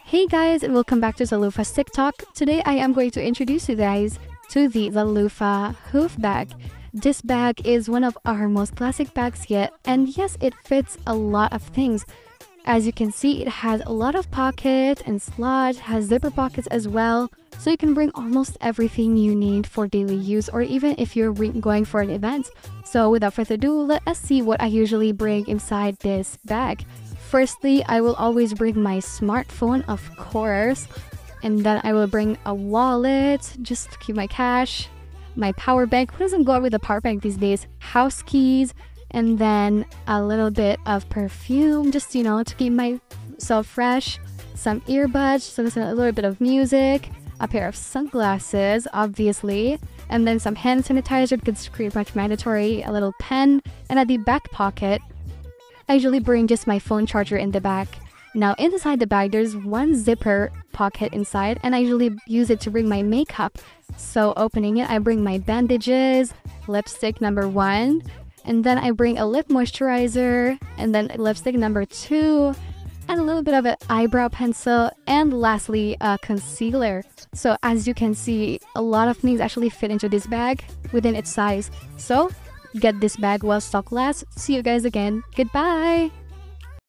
Hey guys, and welcome back to Zalufa's TikTok. Today I am going to introduce you guys to the Zalufa Hoof Bag. This bag is one of our most classic bags yet, and yes, it fits a lot of things. As you can see, it has a lot of pockets and slots, has zipper pockets as well, so you can bring almost everything you need for daily use or even if you're going for an event. So without further ado, let us see what I usually bring inside this bag. Firstly, I will always bring my smartphone, of course, and then I will bring a wallet just to keep my cash, my power bank. Who doesn't go out with a power bank these days? House keys, and then a little bit of perfume just, to keep myself fresh, some earbuds, so listen to a little bit of music, a pair of sunglasses, obviously, and then some hand sanitizer because it's pretty much mandatory, a little pen, and at the back pocket, I usually bring just my phone charger in the back. Now inside the bag, there's one zipper pocket inside, and I usually use it to bring my makeup. So opening it, I bring my bandages, lipstick number 1, and then I bring a lip moisturizer, and then lipstick number 2, and a little bit of an eyebrow pencil, and lastly, a concealer. So as you can see, a lot of things actually fit into this bag within its size. So get this bag while stock lasts. See you guys again. Goodbye!